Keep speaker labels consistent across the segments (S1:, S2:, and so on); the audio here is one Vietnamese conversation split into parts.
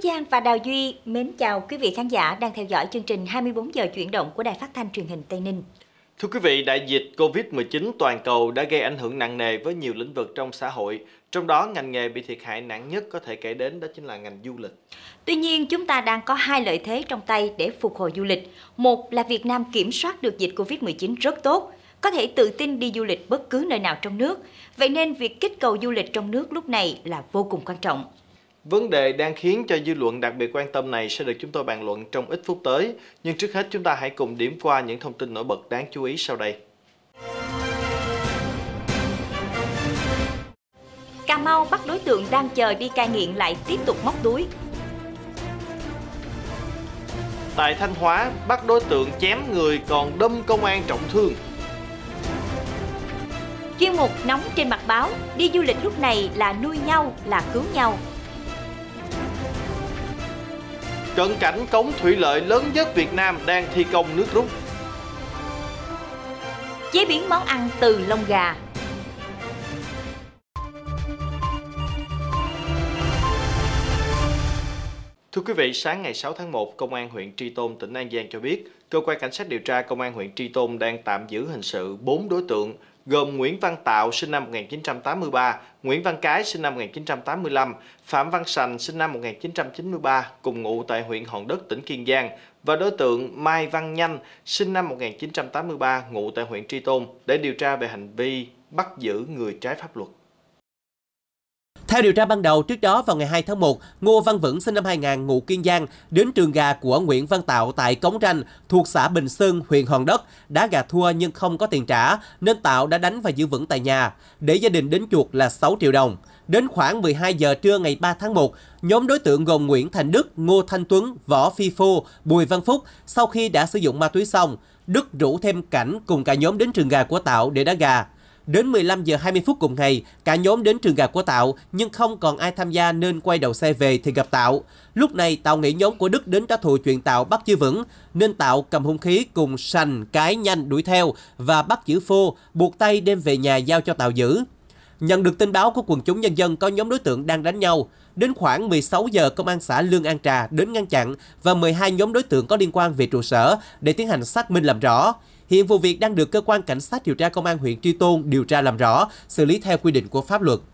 S1: Giang và Đào Duy mến chào quý vị khán giả đang theo dõi chương trình 24 giờ chuyển động của Đài Phát thanh Truyền hình Tây Ninh.
S2: Thưa quý vị, đại dịch Covid-19 toàn cầu đã gây ảnh hưởng nặng nề với nhiều lĩnh vực trong xã hội. Trong đó, ngành nghề bị thiệt hại nặng nhất có thể kể đến đó chính là ngành du lịch.
S1: Tuy nhiên, chúng ta đang có hai lợi thế trong tay để phục hồi du lịch. Một là Việt Nam kiểm soát được dịch Covid-19 rất tốt, có thể tự tin đi du lịch bất cứ nơi nào trong nước. Vậy nên việc kích cầu du lịch trong nước lúc này là vô cùng quan trọng.
S2: Vấn đề đang khiến cho dư luận đặc biệt quan tâm này sẽ được chúng tôi bàn luận trong ít phút tới. Nhưng trước hết chúng ta hãy cùng điểm qua những thông tin nổi bật đáng chú ý sau đây.
S1: Cà Mau bắt đối tượng đang chờ đi cai nghiện lại tiếp tục móc túi.
S2: Tại Thanh Hóa, bắt đối tượng chém người còn đâm công an trọng thương.
S1: Chuyên mục nóng trên mặt báo, đi du lịch lúc này là nuôi nhau, là cứu nhau.
S2: Cận cảnh cống thủy lợi lớn nhất Việt Nam đang thi công nước rút.
S1: Chế biến món ăn từ lông gà.
S2: Thưa quý vị, sáng ngày 6 tháng 1, Công an huyện Tri Tôn, tỉnh An Giang cho biết, Cơ quan Cảnh sát điều tra Công an huyện Tri Tôn đang tạm giữ hình sự 4 đối tượng, gồm Nguyễn Văn Tạo, sinh năm 1983, Nguyễn Văn Cái, sinh năm 1985, Phạm Văn Sành, sinh năm 1993, cùng ngụ tại huyện Hòn Đất, tỉnh Kiên Giang, và đối tượng Mai Văn Nhanh, sinh năm 1983, ngụ tại huyện Tri Tôn, để điều tra về hành vi bắt giữ người trái pháp luật.
S3: Theo điều tra ban đầu, trước đó vào ngày 2 tháng 1, Ngô Văn Vững sinh năm 2000 ngụ Kiên Giang đến trường gà của Nguyễn Văn Tạo tại Cống Ranh thuộc xã Bình Sơn, huyện Hòn Đất, đá gà thua nhưng không có tiền trả nên Tạo đã đánh và giữ Vững tại nhà, để gia đình đến chuộc là 6 triệu đồng. Đến khoảng 12 giờ trưa ngày 3 tháng 1, nhóm đối tượng gồm Nguyễn Thành Đức, Ngô Thanh Tuấn, Võ Phi Phô, Bùi Văn Phúc sau khi đã sử dụng ma túy xong, Đức rủ thêm Cảnh cùng cả nhóm đến trường gà của Tạo để đá gà. Đến 15 giờ 20 phút cùng ngày, cả nhóm đến trường gà của Tạo nhưng không còn ai tham gia nên quay đầu xe về thì gặp Tạo. Lúc này Tạo nghĩ nhóm của Đức đến trả thù chuyện Tạo bắt giữ Vững nên Tạo cầm hung khí cùng Sành, Cái, Nhanh đuổi theo và bắt giữ Phô, buộc tay đem về nhà giao cho Tạo giữ. Nhận được tin báo của quần chúng nhân dân có nhóm đối tượng đang đánh nhau. Đến khoảng 16 giờ, Công an xã Lương An Trà đến ngăn chặn và mời hai nhóm đối tượng có liên quan về trụ sở để tiến hành xác minh làm rõ. Hiện vụ việc đang được Cơ quan Cảnh sát điều tra Công an huyện Tri Tôn điều tra làm rõ, xử lý theo quy định của pháp luật.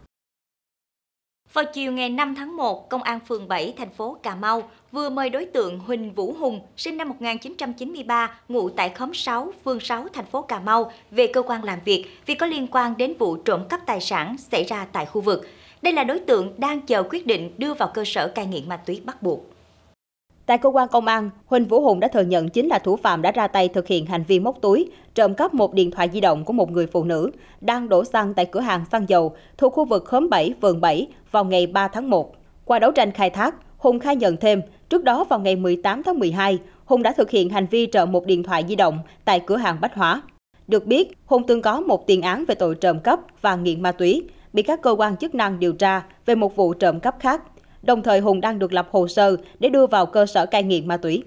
S1: Vào chiều ngày 5 tháng 1, Công an phường 7, thành phố Cà Mau vừa mời đối tượng Huỳnh Vũ Hùng, sinh năm 1993, ngụ tại khóm 6, phường 6, thành phố Cà Mau, về cơ quan làm việc vì có liên quan đến vụ trộm cắp tài sản xảy ra tại khu vực. Đây là đối tượng đang chờ quyết định đưa vào cơ sở cai nghiện ma túy bắt buộc.
S4: Tại cơ quan công an, Huỳnh Vũ Hùng đã thừa nhận chính là thủ phạm đã ra tay thực hiện hành vi móc túi, trộm cắp một điện thoại di động của một người phụ nữ đang đổ xăng tại cửa hàng xăng dầu thuộc khu vực khóm 7, phường 7 vào ngày 3 tháng 1. Qua đấu tranh khai thác, Hùng khai nhận thêm, trước đó vào ngày 18 tháng 12, Hùng đã thực hiện hành vi trộm một điện thoại di động tại cửa hàng bách hóa. Được biết, Hùng từng có một tiền án về tội trộm cắp và nghiện ma túy, bị các cơ quan chức năng điều tra về một vụ trộm cắp khác. Đồng thời Hùng đang được lập hồ sơ để đưa vào cơ sở cai nghiện ma túy.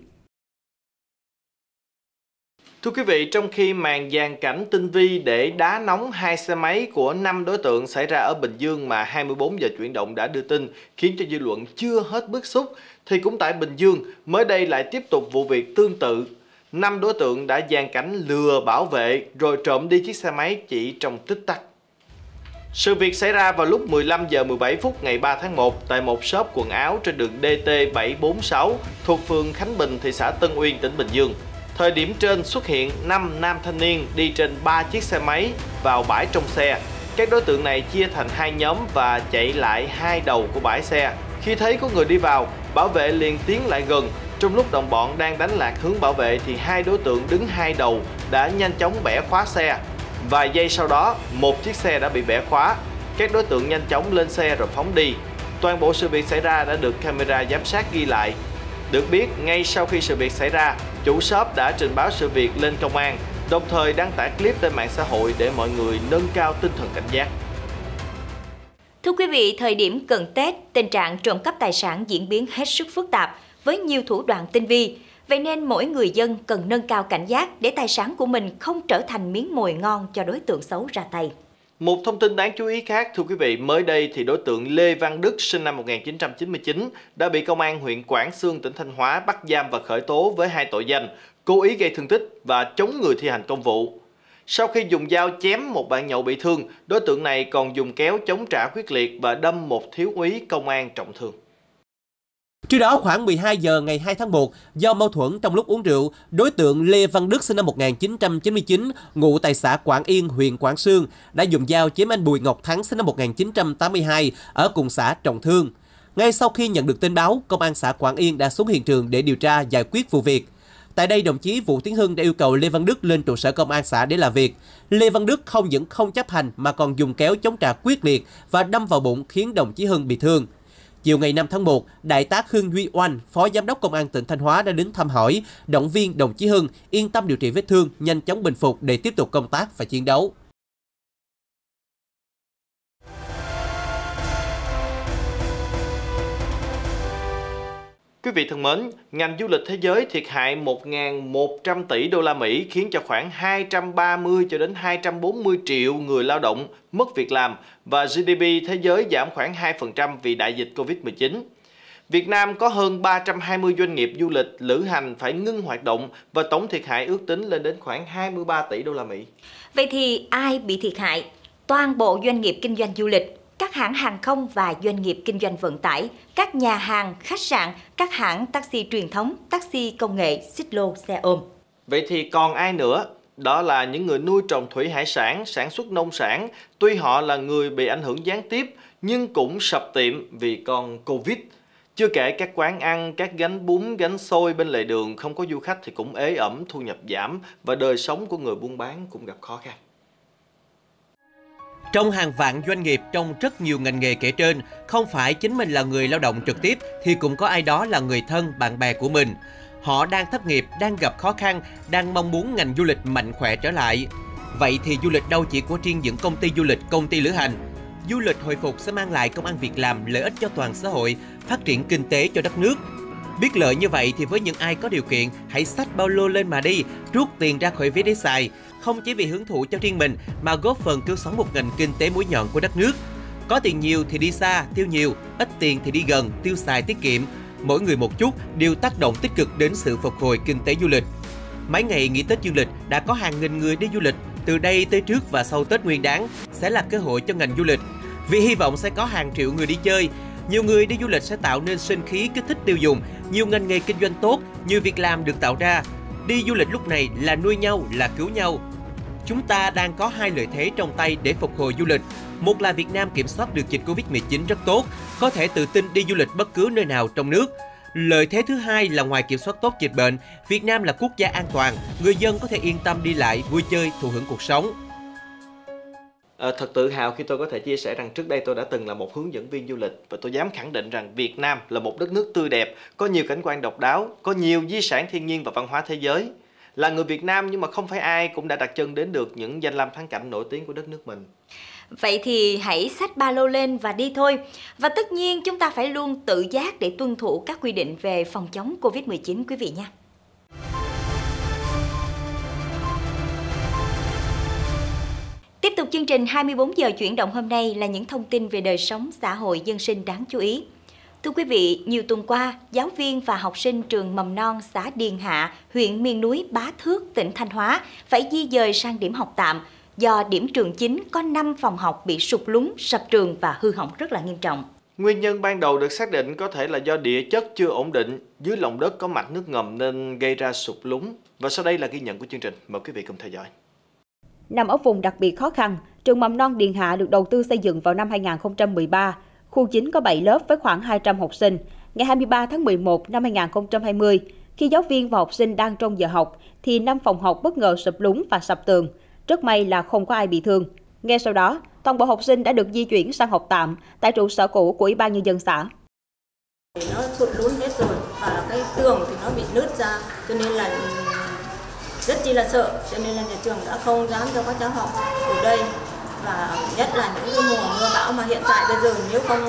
S2: Thưa quý vị, trong khi màn dàn cảnh tinh vi để đá nóng hai xe máy của 5 đối tượng xảy ra ở Bình Dương mà 24 giờ chuyển động đã đưa tin khiến cho dư luận chưa hết bức xúc, thì cũng tại Bình Dương mới đây lại tiếp tục vụ việc tương tự. 5 đối tượng đã dàn cảnh lừa bảo vệ rồi trộm đi chiếc xe máy chỉ trong tích tắc. Sự việc xảy ra vào lúc 15 giờ 17 phút ngày 3 tháng 1 tại một shop quần áo trên đường DT746 thuộc phường Khánh Bình, thị xã Tân Uyên, tỉnh Bình Dương. Thời điểm trên xuất hiện 5 nam thanh niên đi trên 3 chiếc xe máy vào bãi trong xe. Các đối tượng này chia thành hai nhóm và chạy lại hai đầu của bãi xe. Khi thấy có người đi vào, bảo vệ liền tiến lại gần. Trong lúc đồng bọn đang đánh lạc hướng bảo vệ thì hai đối tượng đứng hai đầu đã nhanh chóng bẻ khóa xe. Vài giây sau đó, một chiếc xe đã bị bẻ khóa. Các đối tượng nhanh chóng lên xe rồi phóng đi. Toàn bộ sự việc xảy ra đã được camera giám sát ghi lại. Được biết, ngay sau khi sự việc xảy ra, chủ shop đã trình báo sự việc lên công an, đồng thời đăng tải clip lên mạng xã hội để mọi người nâng cao tinh thần cảnh giác.
S1: Thưa quý vị, thời điểm cận Tết, tình trạng trộm cắp tài sản diễn biến hết sức phức tạp với nhiều thủ đoạn tinh vi. Vậy nên mỗi người dân cần nâng cao cảnh giác để tài sản của mình không trở thành miếng mồi ngon cho đối tượng xấu ra tay.
S2: Một thông tin đáng chú ý khác, thưa quý vị, mới đây thì đối tượng Lê Văn Đức sinh năm 1999 đã bị Công an huyện Quảng Xương, tỉnh Thanh Hóa bắt giam và khởi tố với 2 tội danh cố ý gây thương tích và chống người thi hành công vụ. Sau khi dùng dao chém một bạn nhậu bị thương, đối tượng này còn dùng kéo chống trả quyết liệt và đâm một thiếu úy công an trọng thương.
S3: Trước đó, khoảng 12 giờ ngày 2 tháng 1, do mâu thuẫn trong lúc uống rượu, đối tượng Lê Văn Đức sinh năm 1999, ngụ tại xã Quảng Yên, huyện Quảng Xương, đã dùng dao chém anh Bùi Ngọc Thắng sinh năm 1982 ở cùng xã trọng thương. Ngay sau khi nhận được tin báo, Công an xã Quảng Yên đã xuống hiện trường để điều tra giải quyết vụ việc. Tại đây, đồng chí Vũ Tiến Hưng đã yêu cầu Lê Văn Đức lên trụ sở Công an xã để làm việc. Lê Văn Đức không những không chấp hành mà còn dùng kéo chống trả quyết liệt và đâm vào bụng khiến đồng chí Hưng bị thương. Chiều ngày 5 tháng 1, Đại tá Khương Duy Oanh, Phó Giám đốc Công an tỉnh Thanh Hóa đã đến thăm hỏi, động viên đồng chí Hưng yên tâm điều trị vết thương, nhanh chóng bình phục để tiếp tục công tác và chiến đấu.
S2: Quý vị thân mến, ngành du lịch thế giới thiệt hại 1.100 tỷ đô la Mỹ khiến cho khoảng 230 cho đến 240 triệu người lao động mất việc làm và GDP thế giới giảm khoảng 2% vì đại dịch Covid-19. Việt Nam có hơn 320 doanh nghiệp du lịch, lữ hành phải ngưng hoạt động và tổng thiệt hại ước tính lên đến khoảng 23 tỷ đô la Mỹ.
S1: Vậy thì ai bị thiệt hại? Toàn bộ doanh nghiệp kinh doanh du lịch, các hãng hàng không và doanh nghiệp kinh doanh vận tải, các nhà hàng, khách sạn, các hãng taxi truyền thống, taxi công nghệ, xích lô, xe ôm.
S2: Vậy thì còn ai nữa? Đó là những người nuôi trồng thủy hải sản, sản xuất nông sản. Tuy họ là người bị ảnh hưởng gián tiếp, nhưng cũng sập tiệm vì con Covid. Chưa kể các quán ăn, các gánh bún, gánh xôi bên lề đường không có du khách thì cũng ế ẩm, thu nhập giảm và đời sống của người buôn bán cũng gặp khó khăn.
S3: Trong hàng vạn doanh nghiệp trong rất nhiều ngành nghề kể trên, không phải chính mình là người lao động trực tiếp thì cũng có ai đó là người thân, bạn bè của mình. Họ đang thất nghiệp, đang gặp khó khăn, đang mong muốn ngành du lịch mạnh khỏe trở lại. Vậy thì du lịch đâu chỉ của riêng những công ty du lịch, công ty lữ hành. Du lịch hồi phục sẽ mang lại công ăn việc làm, lợi ích cho toàn xã hội, phát triển kinh tế cho đất nước. Biết lợi như vậy thì với những ai có điều kiện, hãy xách ba lô lên mà đi, rút tiền ra khỏi vé để xài. Không chỉ vì hưởng thụ cho riêng mình mà góp phần cứu sống một ngành kinh tế mũi nhọn của đất nước. Có tiền nhiều thì đi xa, tiêu nhiều, ít tiền thì đi gần, tiêu xài tiết kiệm. Mỗi người một chút đều tác động tích cực đến sự phục hồi kinh tế du lịch. Mấy ngày nghỉ Tết dương lịch đã có hàng nghìn người đi du lịch. Từ đây tới trước và sau Tết Nguyên Đán sẽ là cơ hội cho ngành du lịch. Vì hy vọng sẽ có hàng triệu người đi chơi. Nhiều người đi du lịch sẽ tạo nên sinh khí kích thích tiêu dùng, nhiều ngành nghề kinh doanh tốt, nhiều việc làm được tạo ra. Đi du lịch lúc này là nuôi nhau, là cứu nhau. Chúng ta đang có hai lợi thế trong tay để phục hồi du lịch. Một là Việt Nam kiểm soát được dịch Covid-19 rất tốt, có thể tự tin đi du lịch bất cứ nơi nào trong nước. Lợi thế thứ hai là ngoài kiểm soát tốt dịch bệnh, Việt Nam là quốc gia an toàn, người dân có thể yên tâm đi lại, vui chơi, thụ hưởng cuộc sống.
S2: Thật tự hào khi tôi có thể chia sẻ rằng trước đây tôi đã từng là một hướng dẫn viên du lịch và tôi dám khẳng định rằng Việt Nam là một đất nước tươi đẹp, có nhiều cảnh quan độc đáo, có nhiều di sản thiên nhiên và văn hóa thế giới. Là người Việt Nam nhưng mà không phải ai cũng đã đặt chân đến được những danh lam thắng cảnh nổi tiếng của đất nước mình.
S1: Vậy thì hãy xách ba lô lên và đi thôi. Và tất nhiên chúng ta phải luôn tự giác để tuân thủ các quy định về phòng chống Covid-19 quý vị nha. Tiếp tục chương trình 24 giờ chuyển động hôm nay là những thông tin về đời sống xã hội dân sinh đáng chú ý. Thưa quý vị, nhiều tuần qua, giáo viên và học sinh trường mầm non xã Điền Hạ, huyện miền núi Bá Thước, tỉnh Thanh Hóa phải di dời sang điểm học tạm do điểm trường chính có 5 phòng học bị sụt lún, sập trường và hư hỏng rất là nghiêm trọng.
S2: Nguyên nhân ban đầu được xác định có thể là do địa chất chưa ổn định, dưới lòng đất có mạch nước ngầm nên gây ra sụt lún. Và sau đây là ghi nhận của chương trình, mời quý vị cùng theo dõi.
S4: Nằm ở vùng đặc biệt khó khăn, trường mầm non Điền Hạ được đầu tư xây dựng vào năm 2013. Khu chính có 7 lớp với khoảng 200 học sinh. Ngày 23 tháng 11 năm 2020, khi giáo viên và học sinh đang trong giờ học, thì 5 phòng học bất ngờ sụp lún và sập tường. Rất may là không có ai bị thương. Ngay sau đó, toàn bộ học sinh đã được di chuyển sang học tạm tại trụ sở cũ của Ủy ban Nhân dân xã.
S5: Nó sụt lún hết rồi và cái tường thì nó bị nứt ra, cho nên là rất chi là sợ, cho nên là nhà trường đã không dám cho các cháu học ở đây. Và nhất là những cái mùa mưa bão mà hiện tại bây giờ nếu không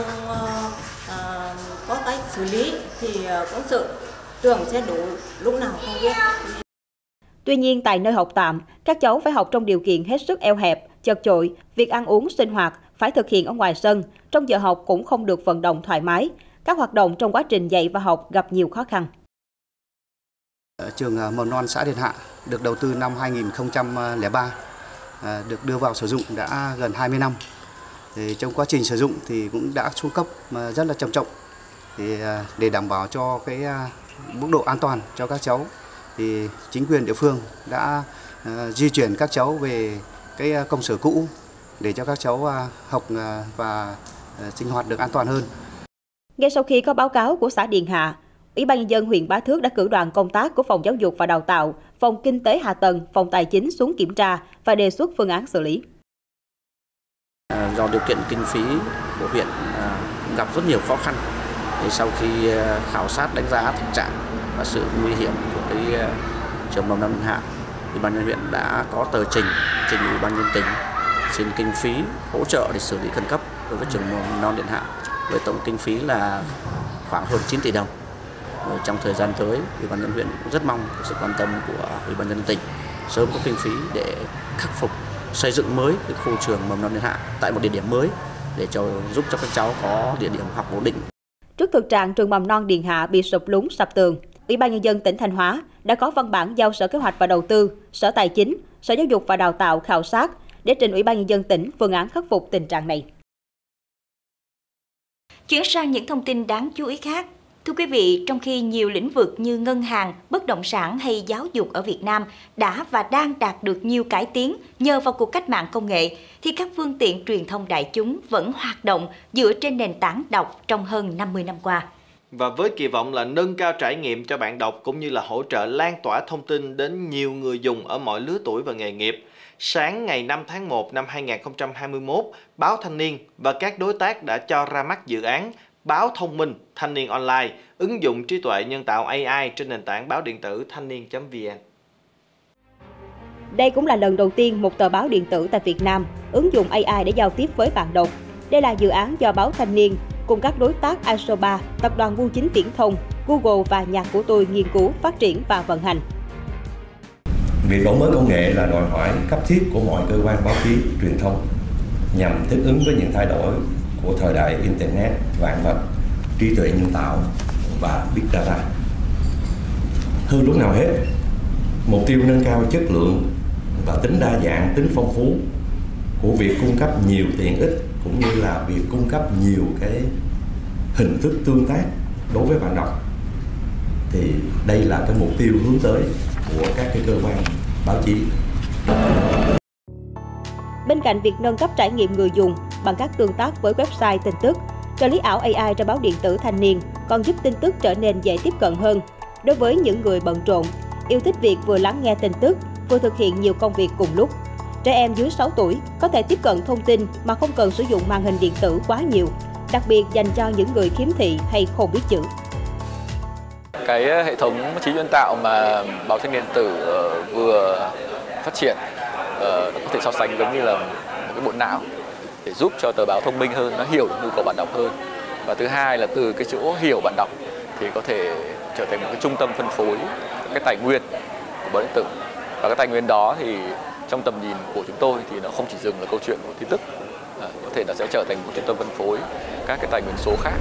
S5: có cách xử lý thì cũng sợ trường sẽ đổ lúc nào không biết.
S4: Tuy nhiên tại nơi học tạm, các cháu phải học trong điều kiện hết sức eo hẹp, chật chội, việc ăn uống sinh hoạt phải thực hiện ở ngoài sân, trong giờ học cũng không được vận động thoải mái. Các hoạt động trong quá trình dạy và học gặp nhiều khó khăn.
S6: Trường mầm non xã Điền Hạ được đầu tư năm 2003, được đưa vào sử dụng đã gần 20 năm. Thì trong quá trình sử dụng thì cũng đã xuống cấp rất là trầm trọng. Thì để đảm bảo cho cái mức độ an toàn cho các cháu thì chính quyền địa phương đã di chuyển các cháu về cái công sở cũ để cho các cháu học và sinh hoạt được an toàn hơn.
S4: Ngay sau khi có báo cáo của xã Điền Hạ, Ủy ban Nhân dân huyện Bá Thước đã cử đoàn công tác của Phòng Giáo dục và Đào tạo, Phòng Kinh tế Hạ tầng, Phòng Tài chính xuống kiểm tra và đề xuất phương án xử lý.
S7: Do điều kiện kinh phí của huyện gặp rất nhiều khó khăn, thì sau khi khảo sát đánh giá thực trạng và sự nguy hiểm của cái trường mầm non Điền Hạ, Ủy ban nhân dân huyện đã có tờ trình Ủy ban nhân dân tỉnh xin kinh phí hỗ trợ để xử lý khẩn cấp đối với trường mầm non Điền Hạ với tổng kinh phí là khoảng hơn 9 tỷ đồng. Trong thời gian tới, Ủy ban nhân dân huyện cũng rất mong sự quan tâm của Ủy ban nhân dân tỉnh sớm có kinh phí để khắc phục xây dựng mới cái khu trường mầm non Điền Hạ tại một địa điểm mới để giúp cho các cháu có địa điểm học ổn định.
S4: Trước thực trạng trường mầm non Điền Hạ bị sụp lún sập tường, Ủy ban Nhân dân tỉnh Thanh Hóa đã có văn bản giao Sở Kế hoạch và Đầu tư, Sở Tài chính, Sở Giáo dục và Đào tạo khảo sát để trình Ủy ban Nhân dân tỉnh phương án khắc phục tình trạng này.
S1: Chuyển sang những thông tin đáng chú ý khác. Thưa quý vị, trong khi nhiều lĩnh vực như ngân hàng, bất động sản hay giáo dục ở Việt Nam đã và đang đạt được nhiều cải tiến nhờ vào cuộc cách mạng công nghệ, thì các phương tiện truyền thông đại chúng vẫn hoạt động dựa trên nền tảng đọc trong hơn 50 năm qua.
S2: Và với kỳ vọng là nâng cao trải nghiệm cho bạn đọc cũng như là hỗ trợ lan tỏa thông tin đến nhiều người dùng ở mọi lứa tuổi và nghề nghiệp, sáng ngày 5 tháng 1 năm 2021, Báo Thanh niên và các đối tác đã cho ra mắt dự án Báo thông minh Thanh niên online, ứng dụng trí tuệ nhân tạo AI trên nền tảng báo điện tử thanh niên.vn.
S4: Đây cũng là lần đầu tiên một tờ báo điện tử tại Việt Nam ứng dụng AI để giao tiếp với bạn đọc. Đây là dự án do Báo Thanh niên cùng các đối tác Asoba, Tập đoàn Bưu chính Viễn thông, Google và Nhạc của tôi nghiên cứu, phát triển và vận hành.
S8: Việc đổi mới công nghệ là đòi hỏi cấp thiết của mọi cơ quan báo chí, truyền thông nhằm thích ứng với những thay đổi của thời đại Internet, vạn vật, trí tuệ nhân tạo và Big Data. Hơn lúc nào hết, mục tiêu nâng cao chất lượng và tính đa dạng, tính phong phú của việc cung cấp nhiều tiện ích cũng như là việc cung cấp nhiều cái hình thức tương tác đối với bạn đọc, thì đây là cái mục tiêu hướng tới của các cái cơ quan báo chí.
S4: Bên cạnh việc nâng cấp trải nghiệm người dùng bằng các tương tác với website tin tức, trợ lý ảo AI trên báo điện tử Thanh niên còn giúp tin tức trở nên dễ tiếp cận hơn. Đối với những người bận rộn, yêu thích việc vừa lắng nghe tin tức, vừa thực hiện nhiều công việc cùng lúc, trẻ em dưới 6 tuổi có thể tiếp cận thông tin mà không cần sử dụng màn hình điện tử quá nhiều, đặc biệt dành cho những người khiếm thị hay không biết chữ.
S9: Cái hệ thống trí nhân tạo mà báo Thanh niên điện tử vừa phát triển có thể so sánh giống như là một cái bộ não để giúp cho tờ báo thông minh hơn, nó hiểu được nhu cầu bạn đọc hơn. Và thứ hai là từ cái chỗ hiểu bạn đọc thì có thể trở thành một cái trung tâm phân phối cái tài nguyên của báo điện tử. Và cái tài nguyên đó thì trong tầm nhìn của chúng tôi thì nó không chỉ dừng là câu chuyện của tin tức, có thể nó sẽ trở thành một trung tâm phân phối các cái tài nguyên số khác.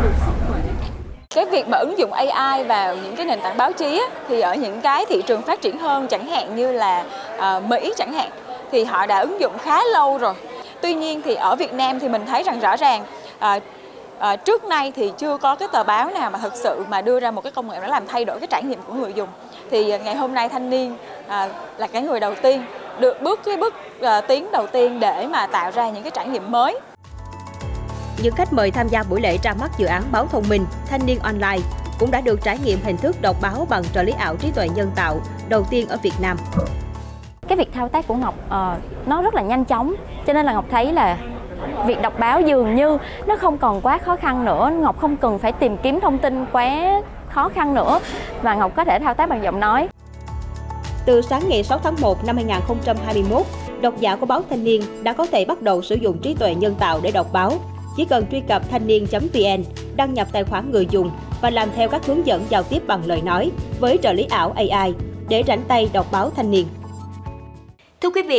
S10: Cái việc mà ứng dụng AI vào những cái nền tảng báo chí thì ở những cái thị trường phát triển hơn, chẳng hạn như là Mỹ chẳng hạn, thì họ đã ứng dụng khá lâu rồi. Tuy nhiên thì ở Việt Nam thì mình thấy rằng rõ ràng trước nay thì chưa có cái tờ báo nào mà thực sự mà đưa ra một cái công nghệ nó làm thay đổi cái trải nghiệm của người dùng. Thì ngày hôm nay Thanh niên là cái người đầu tiên được bước tiến đầu tiên để mà tạo ra những cái trải nghiệm mới.
S4: Những khách mời tham gia buổi lễ ra mắt dự án Báo thông minh Thanh niên online cũng đã được trải nghiệm hình thức đọc báo bằng trợ lý ảo trí tuệ nhân tạo đầu tiên ở Việt Nam.
S11: Cái việc thao tác của Ngọc nó rất là nhanh chóng, cho nên là Ngọc thấy là việc đọc báo dường như nó không còn quá khó khăn nữa. Ngọc không cần phải tìm kiếm thông tin quá khó khăn nữa, mà Ngọc có thể thao tác bằng giọng nói.
S4: Từ sáng ngày 6 tháng 1 năm 2021, độc giả của Báo Thanh niên đã có thể bắt đầu sử dụng trí tuệ nhân tạo để đọc báo. Chỉ cần truy cập thanh niên.vn, đăng nhập tài khoản người dùng và làm theo các hướng dẫn giao tiếp bằng lời nói với trợ lý ảo AI để rảnh tay đọc báo Thanh niên.
S1: Thưa quý vị,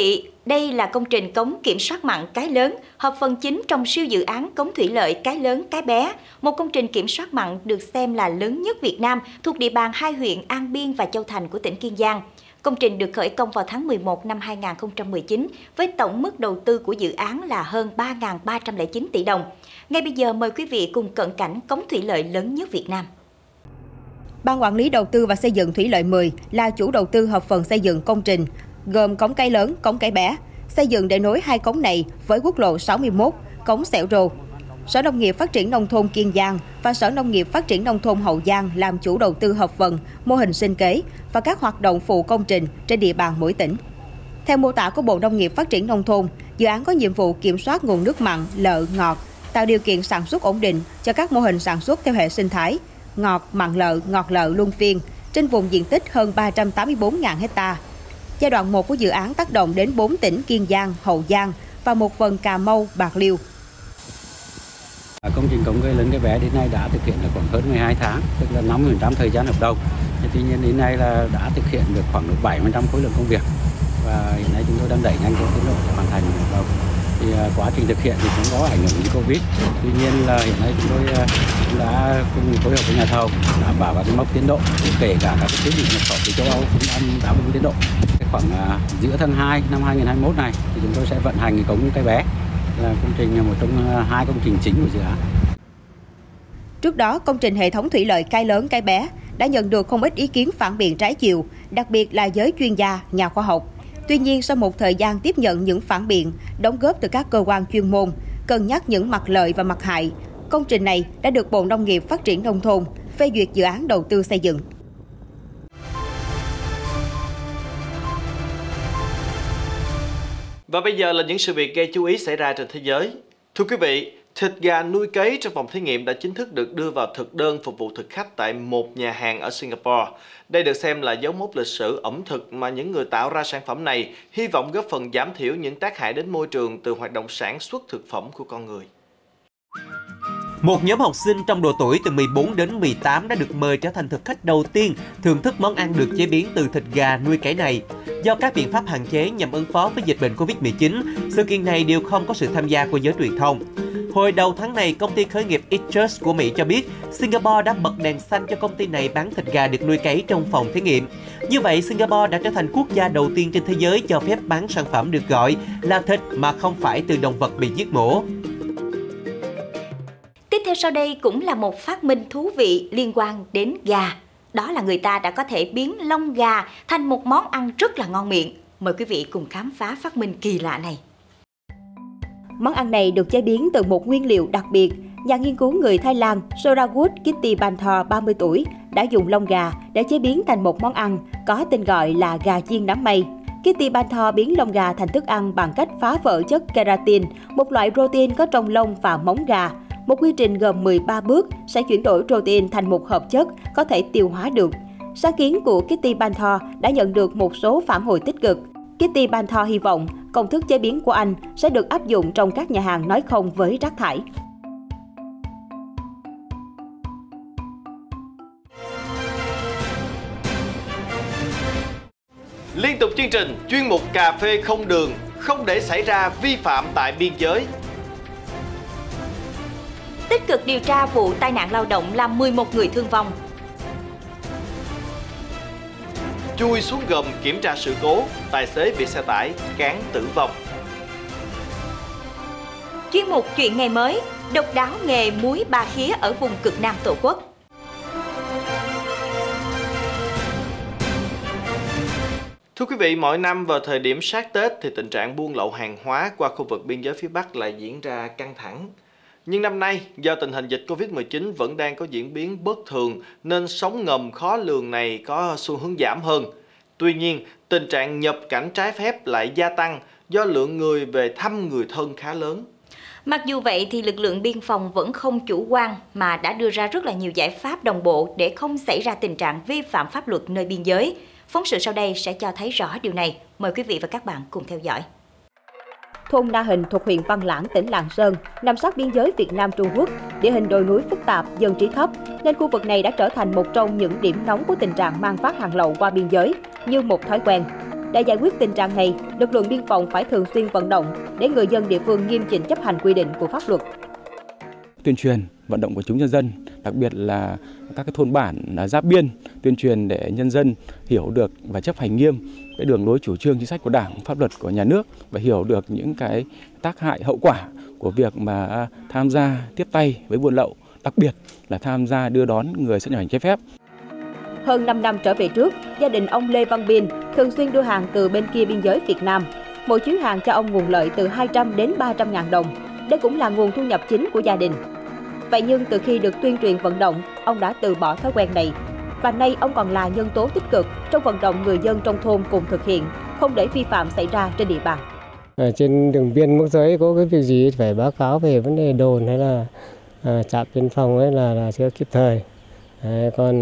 S1: Đây là công trình cống kiểm soát mặn Cái Lớn, hợp phần chính trong siêu dự án cống thủy lợi Cái Lớn Cái Bé, một công trình kiểm soát mặn được xem là lớn nhất Việt Nam thuộc địa bàn hai huyện An Biên và Châu Thành của tỉnh Kiên Giang. Công trình được khởi công vào tháng 11 năm 2019 với tổng mức đầu tư của dự án là hơn 3.309 tỷ đồng. Ngay bây giờ mời quý vị cùng cận cảnh cống thủy lợi lớn nhất Việt Nam.
S4: Ban Quản lý Đầu tư và Xây dựng Thủy lợi 10 là chủ đầu tư hợp phần xây dựng công trình, gồm cống Cái Lớn, cống Cái Bé, xây dựng để nối hai cống này với quốc lộ 61, cống Xẻo Rồ. Sở Nông nghiệp Phát triển Nông thôn Kiên Giang và Sở Nông nghiệp Phát triển Nông thôn Hậu Giang làm chủ đầu tư hợp phần, mô hình sinh kế và các hoạt động phụ công trình trên địa bàn mỗi tỉnh. Theo mô tả của Bộ Nông nghiệp Phát triển Nông thôn, dự án có nhiệm vụ kiểm soát nguồn nước mặn, lợ, ngọt, tạo điều kiện sản xuất ổn định cho các mô hình sản xuất theo hệ sinh thái, ngọt, mặn lợ, ngọt lợ luân phiên trên vùng diện tích hơn 384.000 ha. Giai đoạn 1 của dự án tác động đến 4 tỉnh Kiên Giang, Hậu Giang và một phần Cà Mau, Bạc Liêu.
S12: Công trình cống Cái Lớn Cái Bé đến nay đã thực hiện được khoảng hơn 12 tháng, tức là 50% thời gian hợp đồng. Tuy nhiên đến nay là đã thực hiện được khoảng 7% khối lượng công việc và hiện nay chúng tôi đang đẩy nhanh tiến độ để hoàn thành hợp đồng. Thì quá trình thực hiện thì cũng có ảnh hưởng đến Covid. Tuy nhiên là hiện nay chúng tôi cũng đã cùng phối hợp với nhà thầu đảm bảo các mốc tiến độ, kể cả các thiết bị nhập khẩu từ châu Âu cũng đang đáp ứng tiến độ. Khoảng giữa tháng 2 năm 2021 này thì chúng tôi sẽ vận hành cống Cái Bé, là công trình một trong hai công trình chính của dự án.
S4: Trước đó, công trình hệ thống thủy lợi Cái Lớn Cái Bé đã nhận được không ít ý kiến phản biện trái chiều, đặc biệt là giới chuyên gia, nhà khoa học. Tuy nhiên, sau một thời gian tiếp nhận những phản biện, đóng góp từ các cơ quan chuyên môn, cân nhắc những mặt lợi và mặt hại, công trình này đã được Bộ Nông nghiệp Phát triển Nông thôn phê duyệt dự án đầu tư xây dựng.
S2: Và bây giờ là những sự việc gây chú ý xảy ra trên thế giới. Thưa quý vị, thịt gà nuôi cấy trong phòng thí nghiệm đã chính thức được đưa vào thực đơn phục vụ thực khách tại một nhà hàng ở Singapore. Đây được xem là dấu mốc lịch sử ẩm thực mà những người tạo ra sản phẩm này hy vọng góp phần giảm thiểu những tác hại đến môi trường từ hoạt động sản xuất thực phẩm của con người.
S3: Một nhóm học sinh trong độ tuổi từ 14 đến 18 đã được mời trở thành thực khách đầu tiên thưởng thức món ăn được chế biến từ thịt gà nuôi cấy này. Do các biện pháp hạn chế nhằm ứng phó với dịch bệnh Covid-19, sự kiện này đều không có sự tham gia của giới truyền thông. Hồi đầu tháng này, công ty khởi nghiệp Eaters của Mỹ cho biết Singapore đã bật đèn xanh cho công ty này bán thịt gà được nuôi cấy trong phòng thí nghiệm. Như vậy, Singapore đã trở thành quốc gia đầu tiên trên thế giới cho phép bán sản phẩm được gọi là thịt mà không phải từ động vật bị giết mổ.
S1: Tiếp theo sau đây cũng là một phát minh thú vị liên quan đến gà. Đó là người ta đã có thể biến lông gà thành một món ăn rất là ngon miệng. Mời quý vị cùng khám phá phát minh kỳ lạ này.
S4: Món ăn này được chế biến từ một nguyên liệu đặc biệt. Nhà nghiên cứu người Thái Lan Sorawut Kittipantho 30 tuổi đã dùng lông gà để chế biến thành một món ăn có tên gọi là gà chiên đám mây. Kittipantho biến lông gà thành thức ăn bằng cách phá vỡ chất keratin, một loại protein có trong lông và móng gà. Một quy trình gồm 13 bước sẽ chuyển đổi protein thành một hợp chất có thể tiêu hóa được. Sáng kiến của Kittipantho đã nhận được một số phản hồi tích cực. Kittipantho hy vọng công thức chế biến của anh sẽ được áp dụng trong các nhà hàng nói không với rác thải.
S2: Liên tục chương trình chuyên mục cà phê không đường, không để xảy ra vi phạm tại biên giới.
S1: Tích cực điều tra vụ tai nạn lao động làm 11 người thương vong.
S2: Chui xuống gầm kiểm tra sự cố, tài xế bị xe tải cán tử vong.
S1: Chuyên mục chuyện ngày mới, độc đáo nghề muối ba khía ở vùng cực Nam Tổ quốc.
S2: Thưa quý vị, mỗi năm vào thời điểm sát Tết thì tình trạng buôn lậu hàng hóa qua khu vực biên giới phía Bắc lại diễn ra căng thẳng. Nhưng năm nay, do tình hình dịch Covid-19 vẫn đang có diễn biến bất thường nên sóng ngầm khó lường này có xu hướng giảm hơn. Tuy nhiên, tình trạng nhập cảnh trái phép lại gia tăng do lượng người về thăm người thân khá lớn.
S1: Mặc dù vậy thì lực lượng biên phòng vẫn không chủ quan mà đã đưa ra rất là nhiều giải pháp đồng bộ để không xảy ra tình trạng vi phạm pháp luật nơi biên giới. Phóng sự sau đây sẽ cho thấy rõ điều này. Mời quý vị và các bạn cùng theo dõi.
S4: Thôn Na Hình thuộc huyện Văn Lãng, tỉnh Lạng Sơn, nằm sát biên giới Việt Nam-Trung Quốc, địa hình đồi núi phức tạp, dân trí thấp, nên khu vực này đã trở thành một trong những điểm nóng của tình trạng mang vác hàng lậu qua biên giới, như một thói quen. Để giải quyết tình trạng này, lực lượng biên phòng phải thường xuyên vận động để người dân địa phương nghiêm chỉnh chấp hành quy định của pháp luật.
S13: Tuyên truyền, vận động của chúng nhân dân, đặc biệt là các cái thôn bản giáp biên, tuyên truyền để nhân dân hiểu được và chấp hành nghiêm cái đường lối chủ trương chính sách của Đảng, pháp luật của nhà nước và hiểu được những cái tác hại hậu quả của việc mà tham gia tiếp tay với buôn lậu, đặc biệt là tham gia đưa đón người xuất nhập cảnh trái phép.
S4: Hơn 5 năm trở về trước, gia đình ông Lê Văn Biên thường xuyên đưa hàng từ bên kia biên giới Việt Nam. Mỗi chuyến hàng cho ông nguồn lợi từ 200 đến 300 ngàn đồng. Đây cũng là nguồn thu nhập chính của gia đình. Vậy nhưng từ khi được tuyên truyền vận động, ông đã từ bỏ thói quen này. Và nay ông còn là nhân tố tích cực trong vận động người dân trong thôn cùng thực hiện, không để vi phạm xảy ra trên địa bàn.
S14: Ở trên đường biên mốc giới có cái việc gì phải báo cáo về vấn đề đồn hay là trạm biên phòng ấy là chưa kịp thời. Còn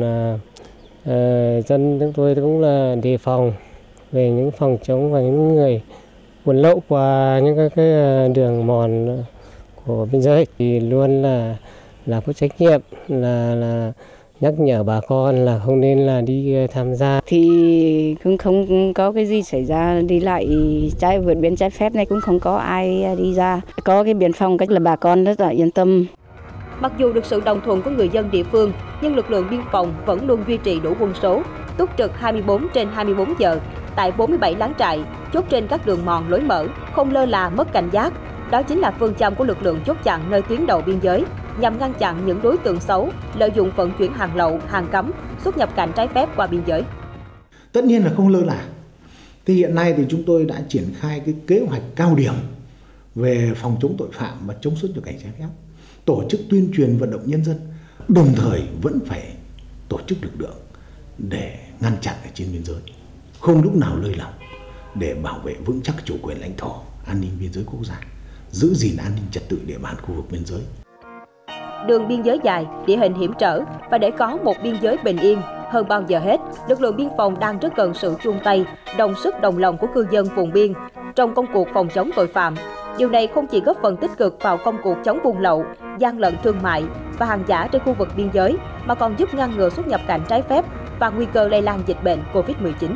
S14: dân chúng tôi cũng là đề phòng về những phòng chống và những người buôn lậu qua những cái đường mòn của biên giới thì luôn là có trách nhiệm là nhắc nhở bà con là không nên là đi tham gia.
S15: Thì cũng không có cái gì xảy ra, đi lại vượt biên trái phép này cũng không có ai đi ra. Có cái biên phòng cách là bà con rất là yên tâm.
S4: Mặc dù được sự đồng thuận của người dân địa phương, nhưng lực lượng biên phòng vẫn luôn duy trì đủ quân số, túc trực 24/24 giờ tại 47 lán trại, chốt trên các đường mòn lối mở, không lơ là mất cảnh giác. Đó chính là phương châm của lực lượng chốt chặn nơi tuyến đầu biên giới, nhằm ngăn chặn những đối tượng xấu lợi dụng vận chuyển hàng lậu, hàng cấm, xuất nhập cảnh trái phép qua biên giới.
S16: Tất nhiên là không lơ là. Thì hiện nay thì chúng tôi đã triển khai cái kế hoạch cao điểm về phòng chống tội phạm và chống xuất nhập cảnh trái phép, tổ chức tuyên truyền vận động nhân dân, đồng thời vẫn phải tổ chức lực lượng để ngăn chặn ở trên biên giới, không lúc nào lơi lỏng để bảo vệ vững chắc chủ quyền lãnh thổ, an ninh biên giới quốc gia, giữ gìn an ninh trật tự địa bàn khu vực biên giới.
S4: Đường biên giới dài, địa hình hiểm trở và để có một biên giới bình yên, hơn bao giờ hết, lực lượng biên phòng đang rất cần sự chung tay, đồng sức đồng lòng của cư dân vùng biên trong công cuộc phòng chống tội phạm. Điều này không chỉ góp phần tích cực vào công cuộc chống buôn lậu, gian lận thương mại và hàng giả trên khu vực biên giới, mà còn giúp ngăn ngừa xuất nhập cảnh trái phép và nguy cơ lây lan dịch bệnh COVID-19.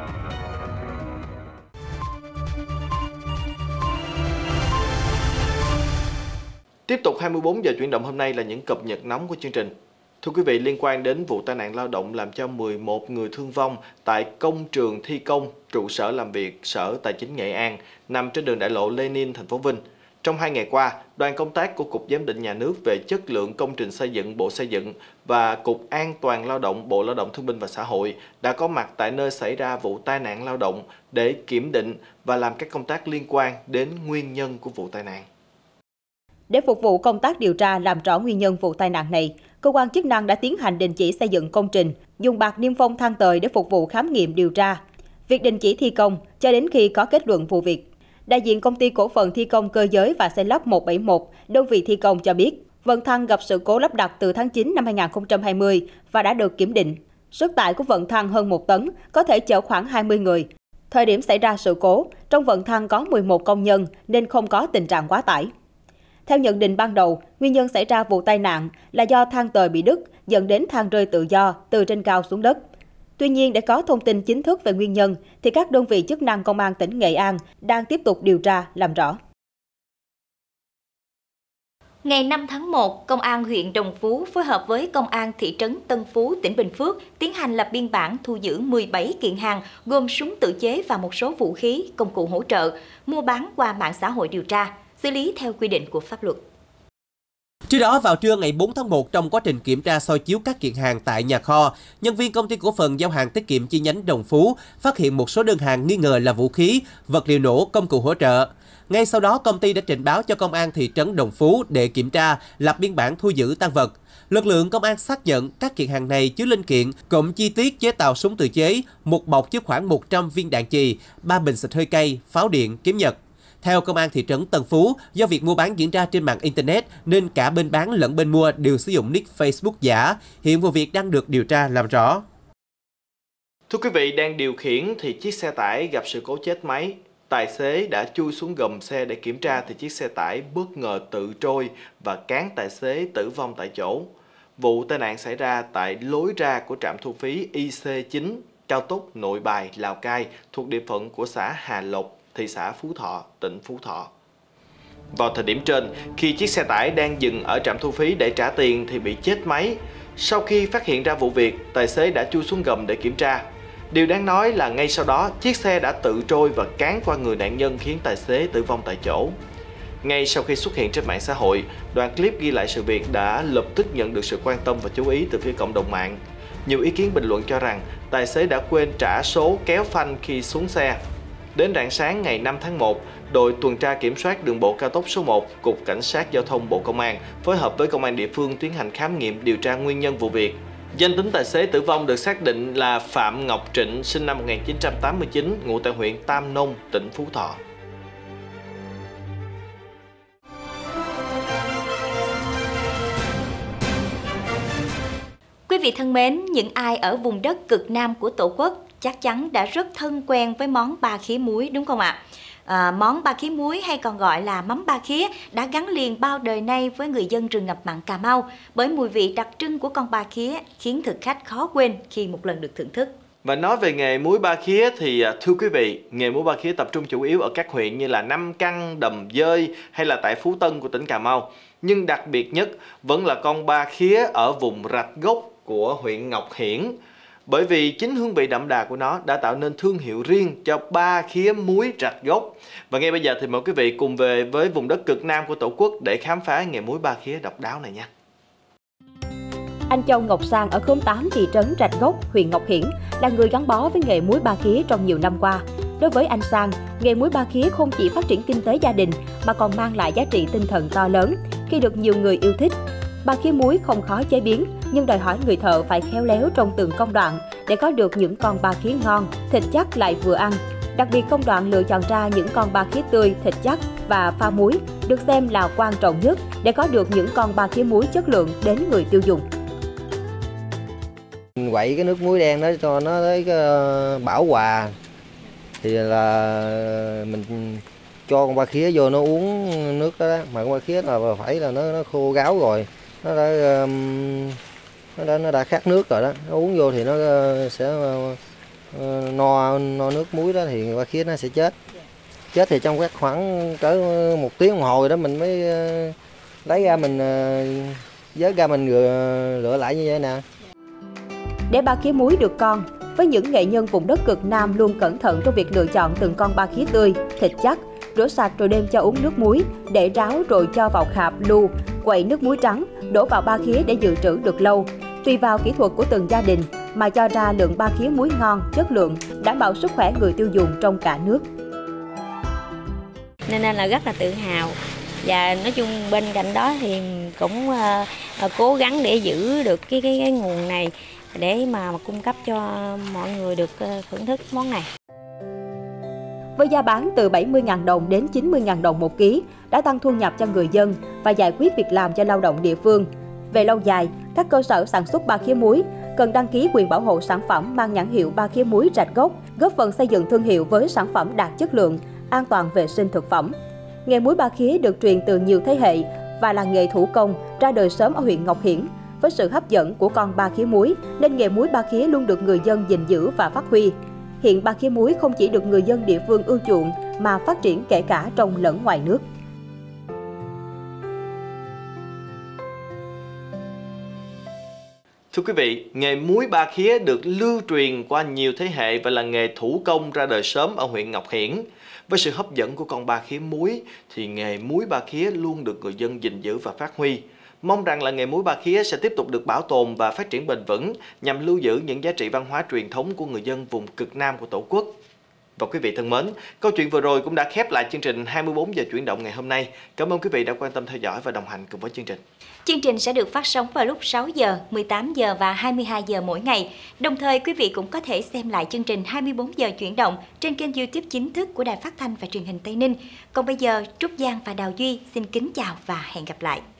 S2: Tiếp tục 24 giờ chuyển động hôm nay là những cập nhật nóng của chương trình. Thưa quý vị, liên quan đến vụ tai nạn lao động làm cho 11 người thương vong tại công trường thi công trụ sở làm việc Sở Tài chính Nghệ An nằm trên đường đại lộ Lenin, thành phố Vinh. Trong 2 ngày qua, đoàn công tác của Cục Giám định Nhà nước về chất lượng công trình xây dựng Bộ Xây dựng và Cục An toàn Lao động Bộ Lao động Thương binh và Xã hội đã có mặt tại nơi xảy ra vụ tai nạn lao động để kiểm định và làm các công tác liên quan đến nguyên nhân của vụ tai nạn.
S4: Để phục vụ công tác điều tra làm rõ nguyên nhân vụ tai nạn này, cơ quan chức năng đã tiến hành đình chỉ xây dựng công trình, dùng bạt niêm phong than tời để phục vụ khám nghiệm điều tra. Việc đình chỉ thi công cho đến khi có kết luận vụ việc. Đại diện Công ty Cổ phần Thi công Cơ giới và Xây lắp 171, đơn vị thi công cho biết, vận thăng gặp sự cố lắp đặt từ tháng 9 năm 2020 và đã được kiểm định. Sức tải của vận thăng hơn 1 tấn, có thể chở khoảng 20 người. Thời điểm xảy ra sự cố, trong vận thăng có 11 công nhân nên không có tình trạng quá tải. Theo nhận định ban đầu, nguyên nhân xảy ra vụ tai nạn là do thang tời bị đứt dẫn đến thang rơi tự do từ trên cao xuống đất. Tuy nhiên, để có thông tin chính thức về nguyên nhân, thì các đơn vị chức năng Công an tỉnh Nghệ An đang tiếp tục điều tra, làm rõ.
S1: Ngày 5 tháng 1, Công an huyện Đồng Phú phối hợp với Công an thị trấn Tân Phú, tỉnh Bình Phước tiến hành lập biên bản thu giữ 17 kiện hàng gồm súng tự chế và một số vũ khí, công cụ hỗ trợ, mua bán qua mạng xã hội điều tra, xử lý theo quy định của pháp luật.
S3: Trước đó, vào trưa ngày 4 tháng 1, trong quá trình kiểm tra soi chiếu các kiện hàng tại nhà kho, nhân viên Công ty Cổ phần Giao hàng Tiết kiệm chi nhánh Đồng Phú phát hiện một số đơn hàng nghi ngờ là vũ khí, vật liệu nổ, công cụ hỗ trợ. Ngay sau đó, công ty đã trình báo cho Công an thị trấn Đồng Phú để kiểm tra, lập biên bản thu giữ tang vật. Lực lượng công an xác nhận các kiện hàng này chứa linh kiện, cụm chi tiết chế tạo súng tự chế, một bọc chứa khoảng 100 viên đạn chì, 3 bình xịt hơi cay, pháo điện, kiếm nhật. Theo Công an thị trấn Tân Phú, do việc mua bán diễn ra trên mạng Internet nên cả bên bán lẫn bên mua đều sử dụng nick Facebook giả. Hiện vụ việc đang được điều tra làm rõ.
S2: Thưa quý vị, đang điều khiển thì chiếc xe tải gặp sự cố chết máy. Tài xế đã chui xuống gầm xe để kiểm tra thì chiếc xe tải bất ngờ tự trôi và cán tài xế tử vong tại chỗ. Vụ tai nạn xảy ra tại lối ra của trạm thu phí IC9 cao tốc Nội Bài - Lào Cai thuộc địa phận của xã Hà Lộc, thị xã Phú Thọ, tỉnh Phú Thọ. Vào thời điểm trên, khi chiếc xe tải đang dừng ở trạm thu phí để trả tiền thì bị chết máy. Sau khi phát hiện ra vụ việc, tài xế đã chui xuống gầm để kiểm tra. Điều đáng nói là ngay sau đó, chiếc xe đã tự trôi và cán qua người nạn nhân khiến tài xế tử vong tại chỗ. Ngay sau khi xuất hiện trên mạng xã hội, đoạn clip ghi lại sự việc đã lập tức nhận được sự quan tâm và chú ý từ phía cộng đồng mạng. Nhiều ý kiến bình luận cho rằng tài xế đã quên trả số kéo phanh khi xuống xe. Đến rạng sáng ngày 5 tháng 1, đội tuần tra kiểm soát đường bộ cao tốc số 1, Cục Cảnh sát Giao thông Bộ Công an phối hợp với công an địa phương tiến hành khám nghiệm điều tra nguyên nhân vụ việc. Danh tính tài xế tử vong được xác định là Phạm Ngọc Trịnh, sinh năm 1989, ngụ tại huyện Tam Nông, tỉnh Phú Thọ.
S1: Quý vị thân mến, những ai ở vùng đất cực Nam của Tổ quốc chắc chắn đã rất thân quen với món ba khía muối, đúng không ạ? Món ba khía muối hay còn gọi là mắm ba khía đã gắn liền bao đời nay với người dân rừng ngập mặn Cà Mau bởi mùi vị đặc trưng của con ba khía khiến thực khách khó quên khi một lần được thưởng thức.
S2: Và nói về nghề muối ba khía thì thưa quý vị, nghề muối ba khía tập trung chủ yếu ở các huyện như là Nam Căn, Đầm Dơi hay là tại Phú Tân của tỉnh Cà Mau. Nhưng đặc biệt nhất vẫn là con ba khía ở vùng Rạch Gốc của huyện Ngọc Hiển. Bởi vì chính hương vị đậm đà của nó đã tạo nên thương hiệu riêng cho ba khía muối Rạch Gốc. Và ngay bây giờ thì mời quý vị cùng về với vùng đất cực Nam của Tổ quốc để khám phá nghề muối ba khía độc đáo này nha.
S4: Anh Châu Ngọc Sang ở khóm 8 thị trấn Rạch Gốc, huyện Ngọc Hiển là người gắn bó với nghề muối ba khía trong nhiều năm qua. Đối với anh Sang, nghề muối ba khía không chỉ phát triển kinh tế gia đình mà còn mang lại giá trị tinh thần to lớn khi được nhiều người yêu thích. Ba khía muối không khó chế biến, nhưng đòi hỏi người thợ phải khéo léo trong từng công đoạn để có được những con ba khía ngon, thịt chắc lại vừa ăn. Đặc biệt công đoạn lựa chọn ra những con ba khía tươi, thịt chắc và pha muối được xem là quan trọng nhất để có được những con ba khía muối chất lượng đến người tiêu dùng.
S17: Quậy cái nước muối đen đó cho nó tới bảo hòa thì là mình cho con ba khía vô nó uống nước đó, mà con ba khía là phải là nó khô ráo rồi, nó đã khát nước rồi đó, nó uống vô thì nó sẽ no nước muối đó thì ba khía nó sẽ chết thì trong các khoảng cỡ 1 tiếng đồng hồ rồi đó mình mới lấy ra, mình vớt ra, mình rửa lại như vậy nè.
S4: Để ba khía muối được con, với những nghệ nhân vùng đất cực Nam luôn cẩn thận trong việc lựa chọn từng con ba khía tươi, thịt chắc, rửa sạch rồi đem cho uống nước muối, để ráo rồi cho vào khạp, lu, quậy nước muối trắng, đổ vào ba khía để dự trữ được lâu. Tùy vào kỹ thuật của từng gia đình mà cho ra lượng ba khía muối ngon, chất lượng, đảm bảo sức khỏe người tiêu dùng trong cả nước.
S18: Nên là rất là tự hào. Và nói chung bên cạnh đó thì cũng cố gắng để giữ được cái nguồn này để mà cung cấp cho mọi người được thưởng thức món này.
S4: Với giá bán từ 70.000 đồng đến 90.000 đồng một ký đã tăng thu nhập cho người dân và giải quyết việc làm cho lao động địa phương. Về lâu dài, các cơ sở sản xuất ba khía muối cần đăng ký quyền bảo hộ sản phẩm mang nhãn hiệu ba khía muối Rạch Gốc, góp phần xây dựng thương hiệu với sản phẩm đạt chất lượng, an toàn vệ sinh thực phẩm. Nghề muối ba khía được truyền từ nhiều thế hệ và là nghề thủ công ra đời sớm ở huyện Ngọc Hiển. Với sự hấp dẫn của con ba khía muối nên nghề muối ba khía luôn được người dân gìn giữ và phát huy. Hiện ba khía muối không chỉ được người dân địa phương ưa chuộng mà phát triển kể cả trong lẫn ngoài nước.
S2: Thưa quý vị, nghề muối ba khía được lưu truyền qua nhiều thế hệ và là nghề thủ công ra đời sớm ở huyện Ngọc Hiển. Với sự hấp dẫn của con ba khía muối thì nghề muối ba khía luôn được người dân gìn giữ và phát huy. Mong rằng là nghề muối ba khía sẽ tiếp tục được bảo tồn và phát triển bền vững nhằm lưu giữ những giá trị văn hóa truyền thống của người dân vùng cực Nam của Tổ quốc. Và quý vị thân mến, câu chuyện vừa rồi cũng đã khép lại chương trình 24 giờ chuyển động ngày hôm nay. Cảm ơn quý vị đã quan tâm theo dõi và đồng hành cùng với chương trình.
S1: Chương trình sẽ được phát sóng vào lúc 6 giờ, 18 giờ và 22 giờ mỗi ngày. Đồng thời, quý vị cũng có thể xem lại chương trình 24 giờ chuyển động trên kênh YouTube chính thức của Đài Phát thanh và Truyền hình Tây Ninh. Còn bây giờ, Trúc Giang và Đào Duy xin kính chào và hẹn gặp lại.